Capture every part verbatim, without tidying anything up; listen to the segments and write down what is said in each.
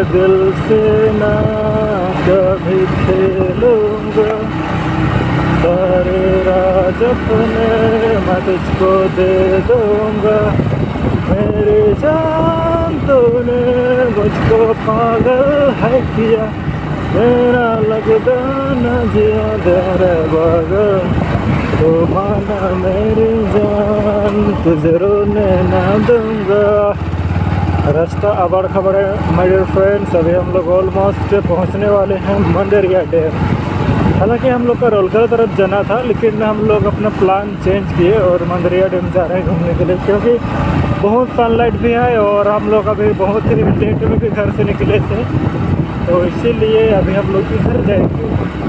दिल से ना कभी खेलूंगा, सारे राज अपने मैं तुझको दे दूंगा। मेरी जान तूने मुझको पागल है किया, मेरा लगता न जिया तेरे बगैर। तो माना मेरी जान तुझे रोने ना दूंगा। रास्ता अबड़ खबड़ है माय डियर फ्रेंड्स। अभी हम लोग ऑलमोस्ट पहुंचने वाले हैं मंडरिया डैम। हालांकि हम लोग का रोलकला तरफ जाना था, लेकिन हम लोग अपना प्लान चेंज किए और मंडरिया डैम जा रहे हैं घूमने के लिए, क्योंकि बहुत सनलाइट भी है और हम लोग अभी बहुत ही लेट में भी घर से निकले थे, तो इसीलिए अभी हम लोग इधर जाएंगे।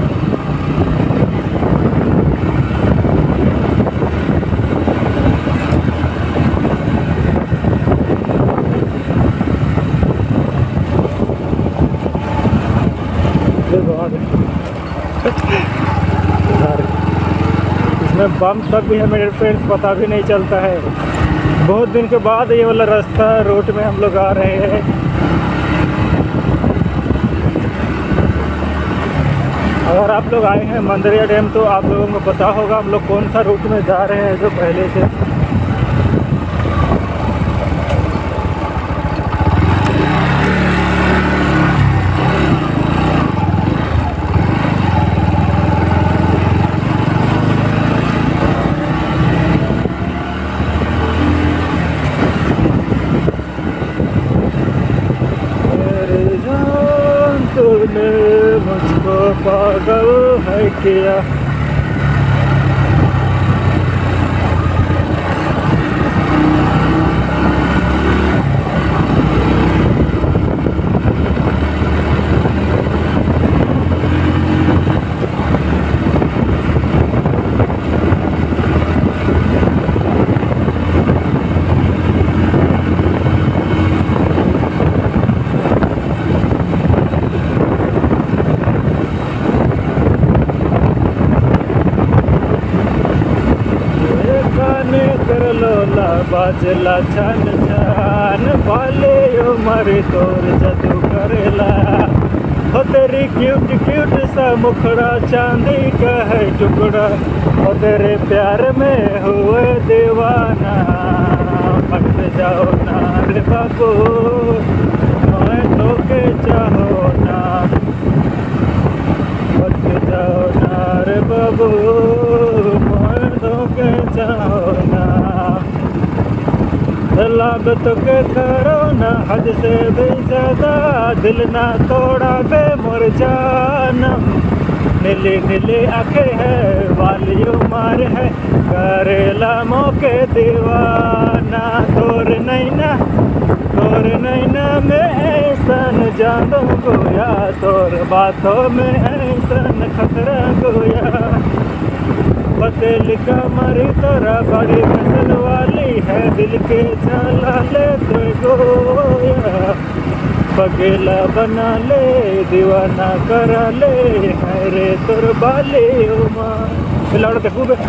इसमें बम सब भी है मेरे फ्रेंड्स, पता भी नहीं चलता है। बहुत दिन के बाद ये वाला रास्ता रोड में हम लोग आ रहे हैं। अगर आप लोग आए हैं मंडरिया डैम तो आप लोगों को पता होगा हम लोग कौन सा रूट में जा रहे हैं जो पहले से। तूने मुझको पागल है किया। लोला बाजला छन छन बाले उमर तोर जदू करेला। हो तेरी क्यूट क्यूट सा मुखड़ा चांदी का है टुकड़ा, हो तेरे प्यार में हुए दीवाना। पट जाओ ना रे बाबू मैं तो के चाहो ना, पट जाओ ना रे बाबू मैं तो के चाहो ना। लाभ तो के करो ना हद से भी ज्यादा, दिल ना तोड़ा बे मोर जानम। नीली नीली आंखें है वाली उम्र है, करेला मौके दीवाना। तोर नैना तोर नैना में ऐसन जानो गोया, तोर बातों में ऐसन खतरा गोया। पतेली कमरी तोरा बड़ी फसल वाली है, दिल के झाला ले तो गोया। पगेला बना ले दीवाना करा ले, है रे तोर बाली उमा। लौट देखू बे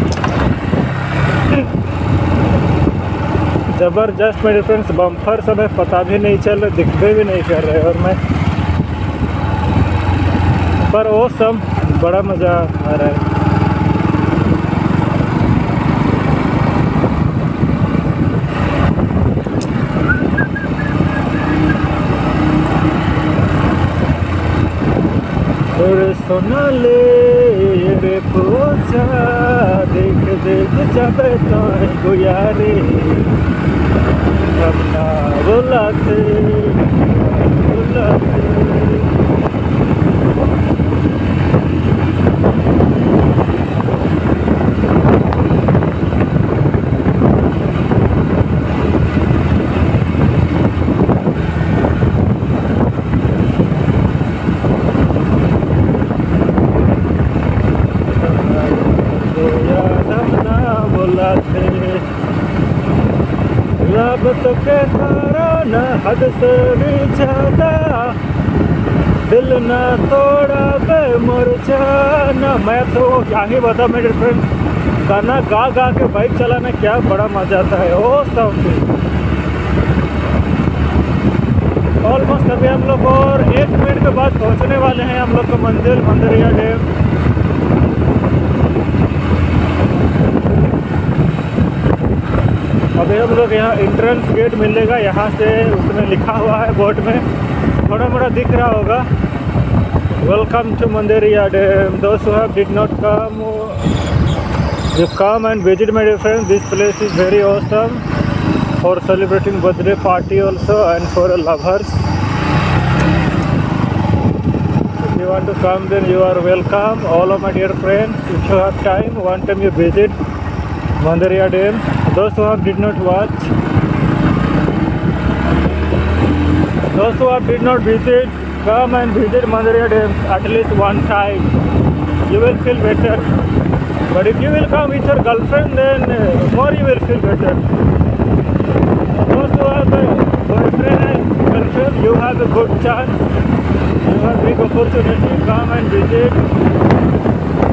जबरदस्त मेरे फ्रेंड्स। बम्फर सब है, पता भी नहीं चल रहा, दिखते भी नहीं कर रहे। और मैं पर वो सब बड़ा मज़ा आ रहा है। सोना ले रे पूछा देख देख जाबे तो गुयारे, अपना बुलाते बुलाते। रब तो के करो न हद से भी ज्यादा, दिल न तोड़ा बे मुरझाना। मैं तो क्या ही बता मेरे फ्रेंड्स, गाना गा गा के बाइक चलाना क्या बड़ा मजा आता है। ओ सब ओ ऑलमोस्ट अभी हम लोग और एक मिनट के बाद पहुंचने वाले हैं हम लोग का मंदिर मंदरिया डैम। अभी हम लोग यहाँ एंट्रेंस गेट मिलेगा, यहाँ से उसमें लिखा हुआ है बोर्ड में, थोड़ा मोड़ा दिख रहा होगा, वेलकम टू मंदरिया डैम। दोस्त who have did not come, you come and visit my dear friends. This place is very awesome for celebrating birthday party also and for lovers. If you want to come, then you are welcome, all of my dear friends. If you have time, one time you visit Mandariya Dam. Those who have did not watch, those who have did not visit, come and visit Mandariya Dam at least one time. You will feel better. But if you will come with your girlfriend, then uh, more you will feel better. Those who have a boyfriend and girlfriend, you have a good chance. You have big opportunity. Come and visit.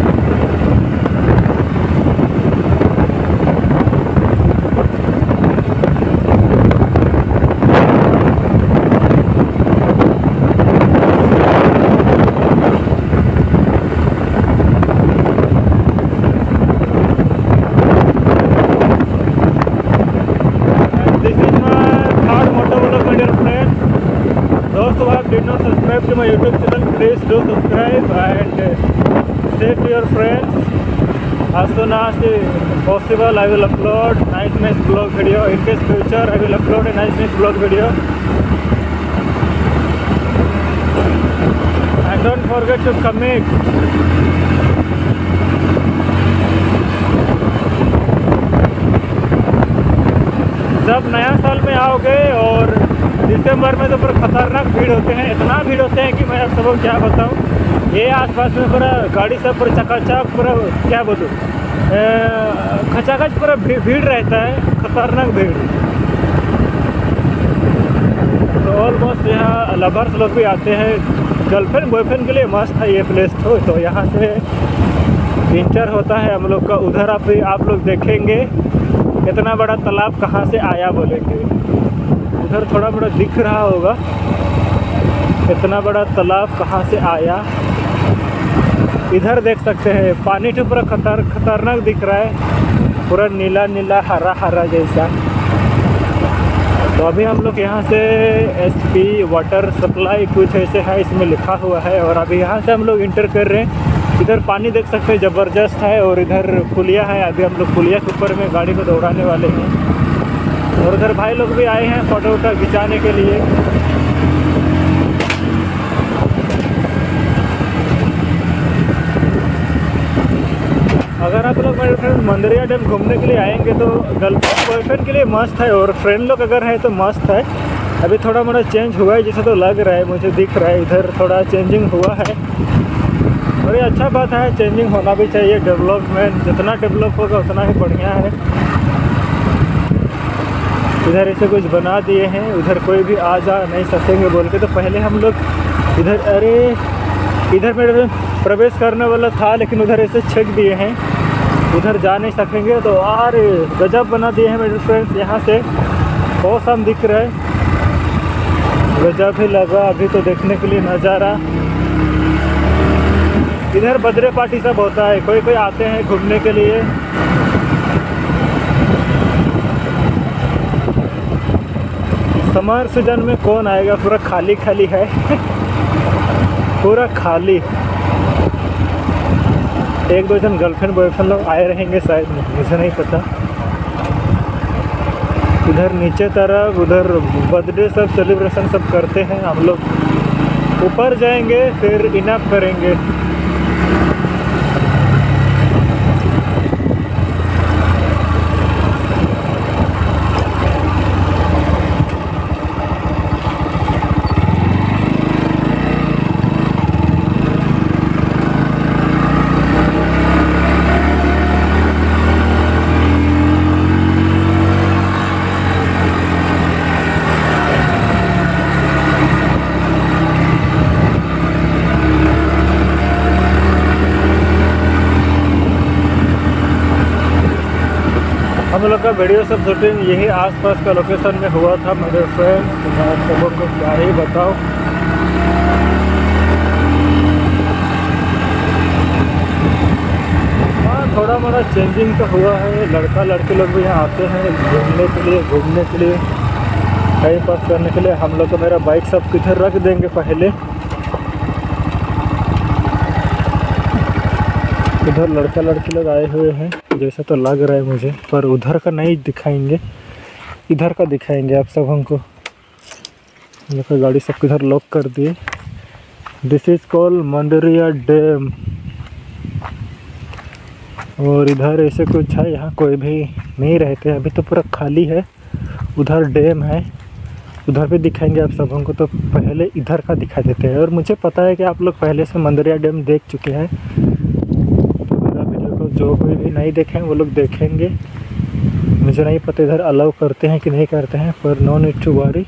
Did not subscribe to my YouTube channel, please do subscribe and share to your friends. As soon as possible, I will upload nice nice vlog video. In case future, I will upload a nice nice vlog video. And don't forget to comment. जब नया साल में आओगे और दिसंबर में तो पूरा खतरनाक भीड़ होते हैं, इतना भीड़ होते हैं कि मैं आप सबको क्या बताऊं। ये आसपास में पूरा गाड़ी सब पूरा चकाचक पूरा क्या बोलूं, खचाखच पूरा भीड़ रहता है, खतरनाक भीड़। तो ऑलमोस्ट यहाँ लवर्स लोग भी आते हैं, गर्लफ्रेंड बॉयफ्रेंड के लिए मस्त है ये प्लेस। तो, तो यहाँ से इंटर होता है हम लोग का, उधर आप आप लोग देखेंगे इतना बड़ा तालाब कहाँ से आया बोलेंगे, उधर थोड़ा बड़ा दिख रहा होगा, इतना बड़ा तालाब कहाँ से आया। इधर देख सकते हैं पानी तो पूरा खतर खतरनाक दिख रहा है, पूरा नीला नीला हरा हरा जैसा। तो अभी हम लोग यहाँ से एसपी वाटर सप्लाई कुछ ऐसे है इसमें लिखा हुआ है, और अभी यहाँ से हम लोग इंटर कर रहे हैं। इधर पानी देख सकते हैं ज़बरदस्त है, और इधर पुलिया है, अभी हम लोग पुलिया के ऊपर में गाड़ी को दौड़ाने वाले हैं। और उधर भाई लोग भी आए हैं फ़ोटो वोटो खिंचाने के लिए। अगर आप लोग मेरे फ्रेंड मंदरिया डैम घूमने के लिए आएंगे तो गर्लफ्रेंड बॉयफ्रेंड के लिए मस्त है, और फ्रेंड लोग अगर है तो मस्त है। अभी थोड़ा मोड़ा चेंज हुआ है जैसे तो लग रहा है, मुझे दिख रहा है इधर थोड़ा चेंजिंग हुआ है, और ये अच्छा बात है, चेंजिंग होना भी चाहिए। डेवलपमेंट जितना डेवलप होगा उतना ही बढ़िया है। इधर ऐसे कुछ बना दिए हैं, उधर कोई भी आ जा नहीं सकेंगे बोल के। तो पहले हम लोग इधर, अरे इधर मेरे प्रवेश करने वाला था, लेकिन उधर ऐसे छेक दिए हैं, उधर जा नहीं सकेंगे। तो अरे गजब बना दिए हैं मेरे फ्रेंड्स, यहाँ से बहुत शाम दिख रहा है, गजब ही लगा अभी तो देखने के लिए नज़ारा। इधर बर्थडे पार्टी सब होता है, कोई कोई आते हैं घूमने के लिए। समर सीजन में कौन आएगा, पूरा खाली खाली है पूरा खाली। एक दो जन गर्लफ्रेंड बॉयफ्रेंड लोग आए रहेंगे शायद, मुझे नहीं पता। इधर नीचे तरफ उधर बर्थडे सब सेलिब्रेशन सब करते हैं हम लोग। ऊपर जाएंगे फिर इनअप करेंगे। हम लोग का वीडियो सब शूटिंग यही आसपास का लोकेशन में हुआ था मेरे फ्रेंड्स। मैं आप सबों को क्या ही बताऊँ। हाँ, थोड़ा मोड़ा चेंजिंग तो हुआ है। लड़का लड़के लोग भी यहाँ आते हैं घूमने के लिए घूमने के लिए टाइम पास करने के लिए। हम लोग तो मेरा बाइक सब किधर रख देंगे पहले। इधर लड़का लड़की लोग आए हुए हैं जैसा तो लग रहा है मुझे, पर उधर का नहीं दिखाएंगे, इधर का दिखाएंगे आप सब हमको। हम लोग का गाड़ी सब किधर लॉक कर दिए। This is called Mandariya dam. और इधर ऐसे कुछ है, यहाँ कोई भी नहीं रहते, अभी तो पूरा खाली है। उधर डैम है, उधर भी दिखाएंगे आप सब हमको। तो पहले इधर का दिखा देते हैं। और मुझे पता है कि आप लोग पहले से मंडरिया डैम देख चुके हैं, तो मेरा वीडियो को जो कोई भी नहीं देखे हैं वो लोग देखेंगे। मुझे नहीं पता इधर अलाउ करते हैं कि नहीं करते हैं, पर no need to worry.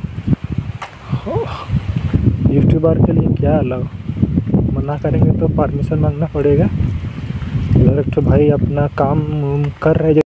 YouTuber के लिए क्या अलाउ, मना करेंगे तो परमिशन मांगना पड़ेगा। इधर एक तो भाई अपना काम कर रहे